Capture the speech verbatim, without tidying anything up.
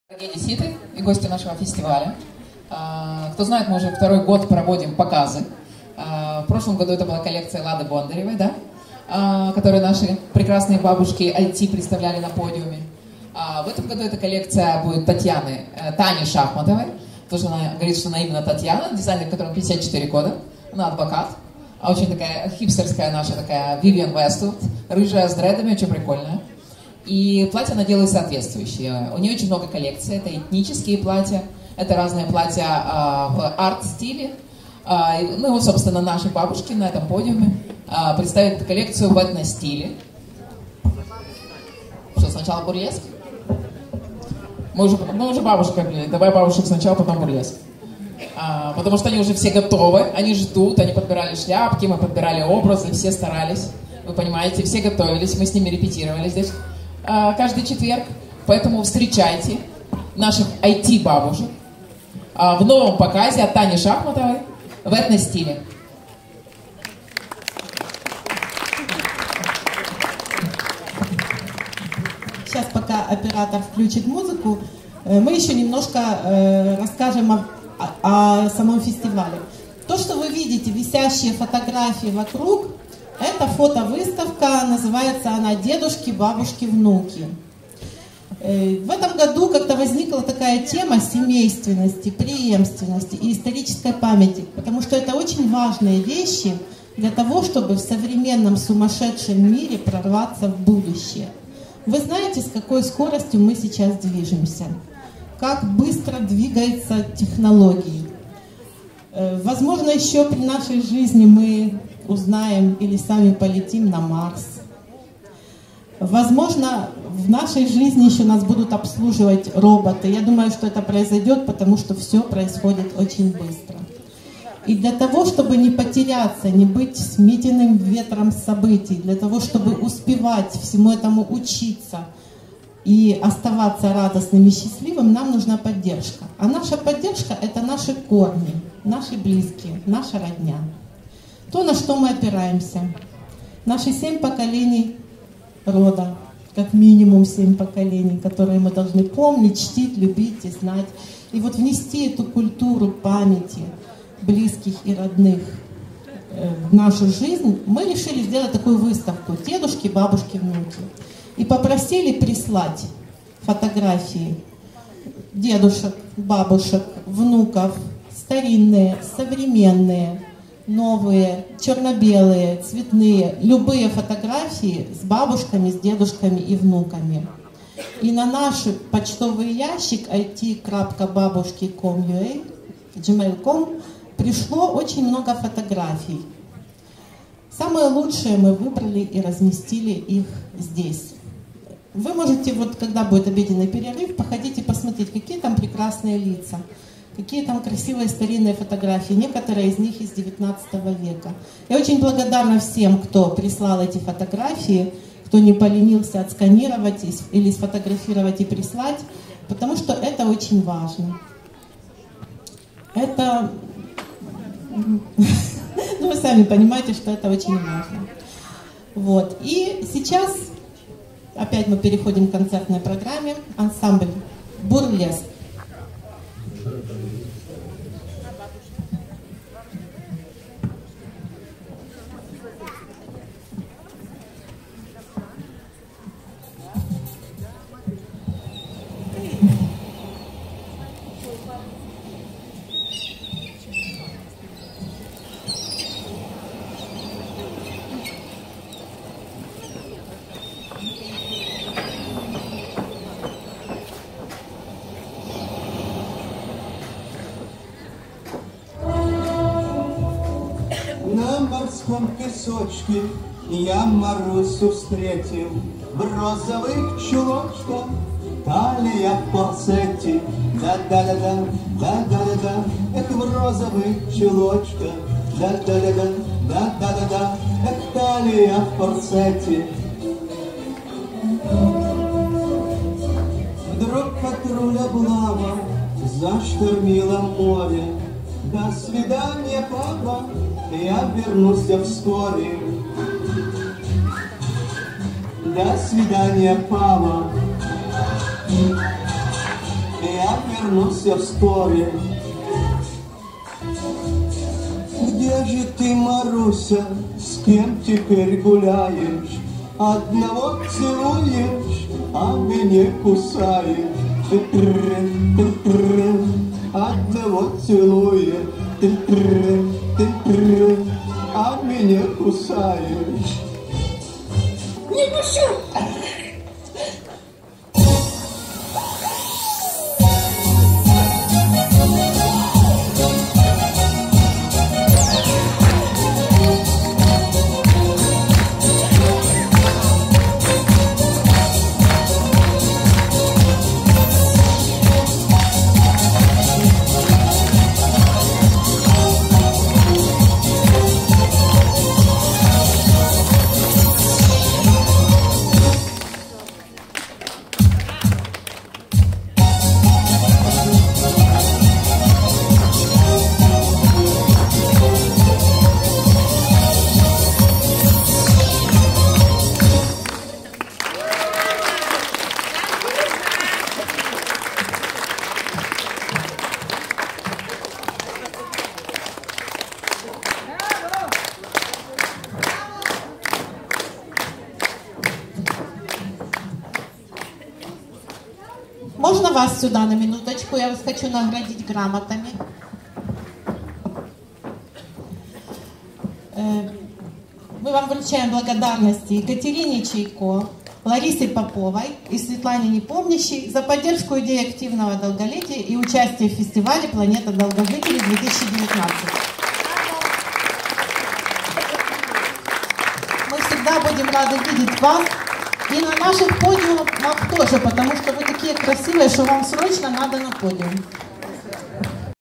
Дорогие одесситы и гости нашего фестиваля. Кто знает, мы уже второй год проводим показы. В прошлом году это была коллекция Лады Бондаревой, да? Которую наши прекрасные бабушки ай ти представляли на подиуме. В этом году эта коллекция будет Татьяны, Тани Шахматовой. Тоже она говорит, что она именно Татьяна, дизайнер, которому пятьдесят четыре года. Она адвокат. Очень такая хипстерская наша такая Вивиан Вествуд, рыжая с дредами, очень прикольная. И платья она делает соответствующие. У нее очень много коллекций. Это этнические платья, это разные платья а, в арт-стиле. А, ну и вот, собственно, наши бабушки на этом подиуме а, представят эту коллекцию в этно-стиле. Что, сначала бурлеск? Мы уже, мы уже бабушка, блин, давай бабушек сначала, потом бурлеск. А, потому что они уже все готовы, они ждут, они подбирали шляпки, мы подбирали образы, все старались. Вы понимаете, все готовились, мы с ними репетировали здесь а, каждый четверг. Поэтому встречайте наших ай ти-бабушек а, в новом показе от Тани Шахматовой в этно-стиле. Сейчас, пока оператор включит музыку, мы еще немножко э, расскажем о, о, о самом фестивале. То, что вы видите, висящие фотографии вокруг, это фотовыставка, называется она «Дедушки, бабушки, внуки». Э, в этом году как-то возникла такая тема семейственности, преемственности и исторической памяти, потому что это очень важные вещи для того, чтобы в современном сумасшедшем мире прорваться в будущее. Вы знаете, с какой скоростью мы сейчас движемся, как быстро двигаются технологии. Возможно, еще при нашей жизни мы узнаем или сами полетим на Марс. Возможно, в нашей жизни еще нас будут обслуживать роботы. Я думаю, что это произойдет, потому что все происходит очень быстро. И для того, чтобы не потеряться, не быть сметенным ветром событий, для того, чтобы успевать всему этому учиться и оставаться радостным и счастливым, нам нужна поддержка. А наша поддержка – это наши корни, наши близкие, наша родня. То, на что мы опираемся. Наши семь поколений рода, как минимум семь поколений, которые мы должны помнить, чтить, любить и знать. И вот внести эту культуру памяти близких и родных в нашу жизнь, мы решили сделать такую выставку «Дедушки, бабушки, внуки». И попросили прислать фотографии дедушек, бабушек, внуков, старинные, современные, новые, черно-белые, цветные, любые фотографии с бабушками, с дедушками и внуками. И на наш почтовый ящик ай ти точка бабушки точка ком точка ю а джимейл точка ком пришло очень много фотографий. Самые лучшие мы выбрали и разместили их здесь. Вы можете, вот когда будет обеденный перерыв, походить и посмотреть, какие там прекрасные лица, какие там красивые старинные фотографии. Некоторые из них из девятнадцатого века. Я очень благодарна всем, кто прислал эти фотографии, кто не поленился отсканировать или сфотографировать и прислать, потому что это очень важно. Это... Ну, вы сами понимаете, что это очень важно. Вот. И сейчас опять мы переходим к концертной программе. Ансамбль «Бурлеск». На морском песочке я Марусю встретил, в розовых чулочках, талия в корсете. Да-да-да-да, да-да-да-да, эх, в розовых чулочках, да-да-да-да, да-да-да-да, эх, талия в корсете. Вдруг патруля облава заштормила море. До свидания, папа, я вернусь вскоре. До свидания, папа. я вернусь вскоре. Где же ты, Маруся, с кем теперь гуляешь? Одного целуешь, а меня кусаешь. Одного целуешь, а меня кусаешь. Не пущу! Можно вас сюда на минуточку? Я вас хочу наградить грамотами. Мы вам вручаем благодарности Екатерине Чайко, Ларисе Поповой и Светлане Непомнящей за поддержку идеи активного долголетия и участие в фестивале «Планета долгожителей две тысячи девятнадцать». Мы всегда будем рады видеть вас и на наших подиумах тоже, потому что вы такие красивые, что вам срочно надо на подиум.